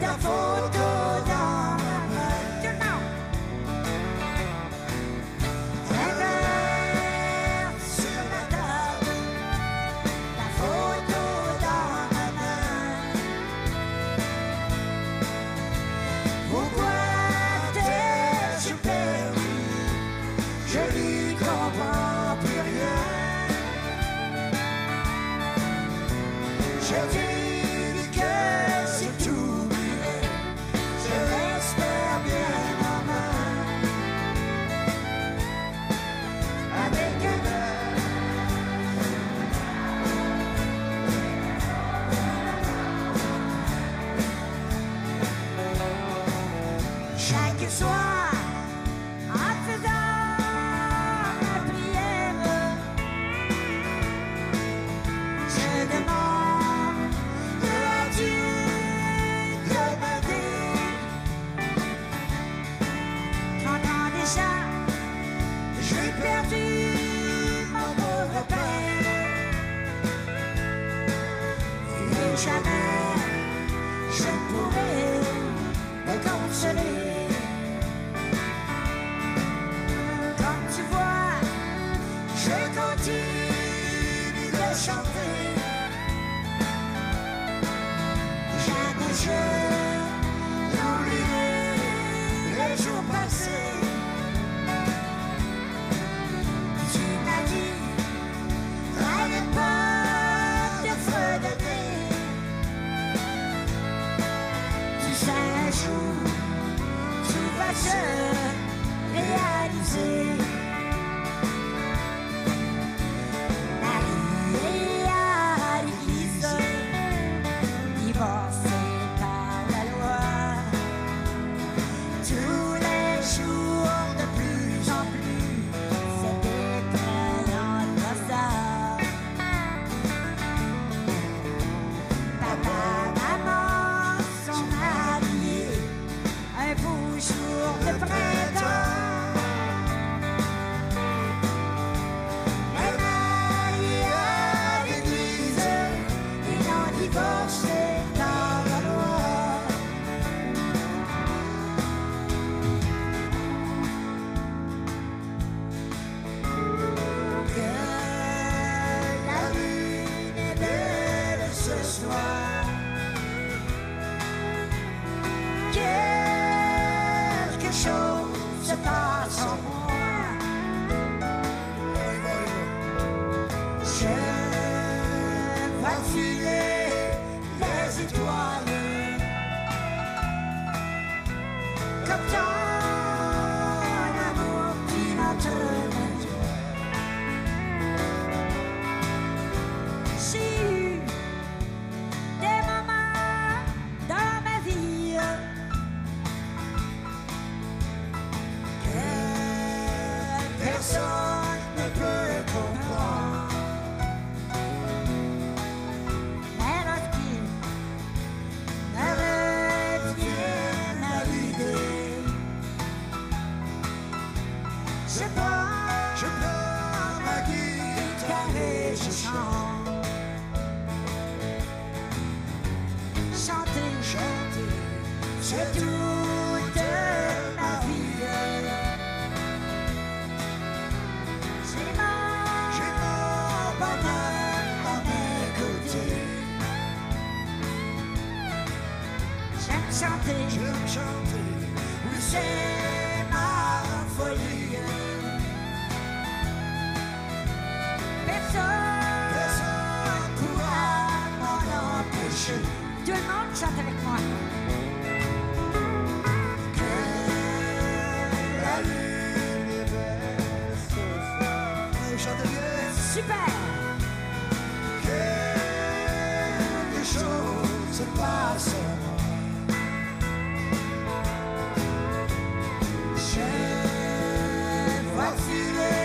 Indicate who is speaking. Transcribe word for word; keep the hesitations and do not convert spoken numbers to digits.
Speaker 1: ta photo dans ma main. Un verre sur la table, ta photo dans ma main. Pourquoi t'es-je perdu? Je n'y comprends plus rien. Je dis que c'est tout, je l'espère bien maman. Avec un chaque soir, en faisant ma prière, je demande à Dieu de m'aider. Trente ans déjà, j'ai perdu mon pauvre père, et jamais je ne pourrai me consoler. Comme tu vois, je continue de chanter. Jamais je n'oublierai les jours passés. Tu m'as dit à ne pas te fredonner. Tu sais, un jour, tout va se réaliser. Marie est à l'église, divorcée par la loi. Tous les jours, de plus en plus, c'était un hasard. Papa, maman sont habillés, un beau jour de printemps. Elle Marie à l'église, et non divorcée par la loi. Que la lune est belle ce soir. Quelque chose se passe en moi. Je vois filer les étoiles comme ton amour qui m'entraîne. J'ai eu des moments dans ma vie que personne ne peut comprendre. Mais lorsqu'il me revient à l'idée, je prends, je prends ma guitare et je chante. Chanter, chanter, c'est toute ma vie. J'ai mon, j'ai mon bonheur à mes côtés. J'aime chanter, j'aime chanter, oui c'est ma folie. Personne, personne pourra m'en empêcher. Tout le monde chante avec moi. Que la lune est belle ce soir. Allez, chantez bien. Super. Quelque chose se passe en moi. Je vois filer